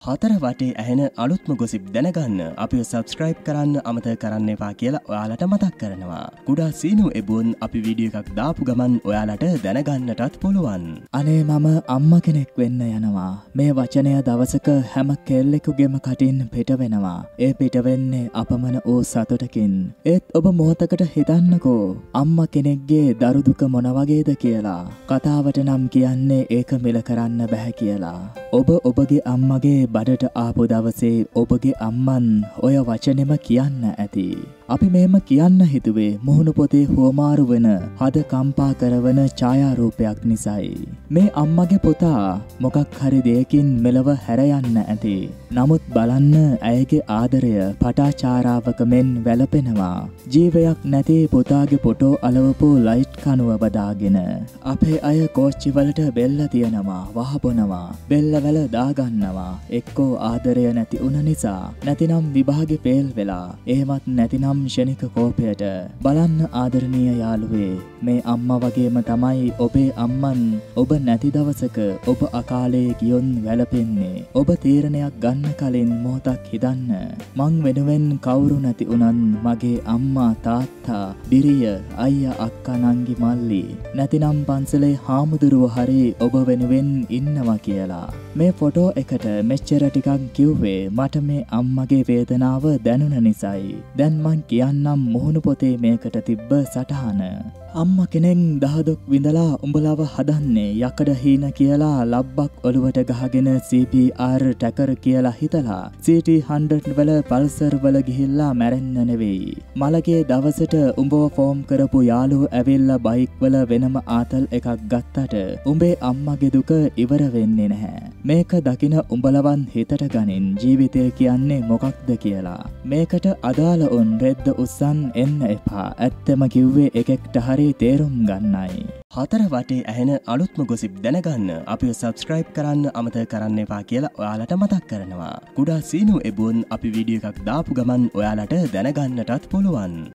හතර වටේ ඇහෙන අලුත්ම ගොසිප් දැනගන්න අපිව සබස්ක්‍රයිබ් කරන්න අමතක කරන්න එපා කියලා ඔයාලට මතක් කරනවා. කුඩා සීනු එබුන් අපි වීඩියෝ එකක් දාපු ගමන් ඔයාලට දැනගන්නටත් පුළුවන්. අනේ මම අම්මා කෙනෙක් වෙන්න යනවා. මේ වචනය දවසක හැම කෙල්ලෙකුගේම කටින් පිට වෙනවා. ඒ පිට වෙන්නේ අපමණ වූ සතුටකින්. ඒත් ඔබ මොහොතකට හිතන්නකෝ අම්මා කෙනෙක්ගේ දරු දුක මොන වගේද කියලා. කතාවට නම් කියන්නේ ඒක මිල කරන්න බෑ කියලා. ඔබ ඔබගේ අම්මගේ බඩට ආපු දවසේ ඔබගේ අම්මන් ඔය වචනෙම කියන්න ඇති. අපි මෙහෙම කියන්න හිතුවේ මුහුණු පොතේ හුවමාරු වෙන හද කම්පා කරවන ඡායාරූපයක් නිසායි. මේ අම්මගේ පුතා මොකක් හරි දෙයකින් මෙලව හැර යන්න ඇති. නමුත් බලන්න ඇයගේ ආදරය පටාචාරාවක මෙන් වැළපෙනවා. ජීවයක් නැති පුතාගේ ෆොටෝ අලවපු ලයිට් කණුව බදාගෙන. අපේ අය කෝච්චි වලට බෙල්ල තියනවා, වහබොනවා, බෙල්ලවල දාගන්නවා. එක්කෝ ආදරය නැති උන නිසා, නැතිනම් විභාගේ ෆේල් වෙලා, එහෙමත් නැතිනම් ශනික කෝපයට. බලන්න ආදරණීය යාළුවේ, මේ අම්මා වගේම තමයි ඔබේ අම්මන් ඔබ නැති දවසක ඔබ අකාලේ ගියොන් වැළපෙන්නේ. ඔබ තීරණයක් ගන්න කලින් මොහොතක් හිතන්න. මං වෙනුවෙන් කවුරු නැති උනන් මගේ අම්මා තාත්තා බිරිය අයියා අක්කා නංගි මල්ලි නැතිනම් පන්සලේ හාමුදුරුවෝ හරි ඔබ වෙනුවෙන් ඉන්නවා කියලා. මේ ෆොටෝ එකට මෙච්චර ටිකක් කිව්වේ මට මේ අම්මගේ වේදනාව දැනුන නිසායි. දැන් මං කියන්නම් මුහුණු පොතේ මේකට තිබ්බ සටහන. අම්මා කෙනෙක් දහදොක් විඳලා උඹලව හදන්නේ යකඩ හීන කියලා ලබ්බක් ඔලුවට ගහගෙන CPR ටැකර් කියලා හිතලා CT100 වල පල්සර් වල ගිහිල්ලා මැරෙන්න නෙවෙයි. මලගේ දවසට උඹව ෆෝම් කරපු යාළුවෝ ඇවිල්ලා බයික් වල වෙනම ආතල් එකක් ගත්තට උඹේ අම්මගේ දුක ඉවර වෙන්නේ නැහැ. මේක දකින උඹලවන් හිතට ගනින් ජීවිතය කියන්නේ මොකක්ද කියලා. මේකට අදාළ උන් රෙද්ද උස්සන් එන්න එපා. ඇත්තම කිව්වේ එකෙක්ට හරි තේරුම් ගන්නයි. හතර වටේ ඇහෙන අලුත්ම ගොසිප් දැනගන්න අපිව සබස්ක්‍රයිබ් කරන්න අමතක කරන්න එපා කියලා ඔයාලට මතක් කරනවා. කුඩා සීනු එබුන් අපි වීඩියෝ එකක් දාපු ගමන් ඔයාලට දැනගන්නටත් පුළුවන්.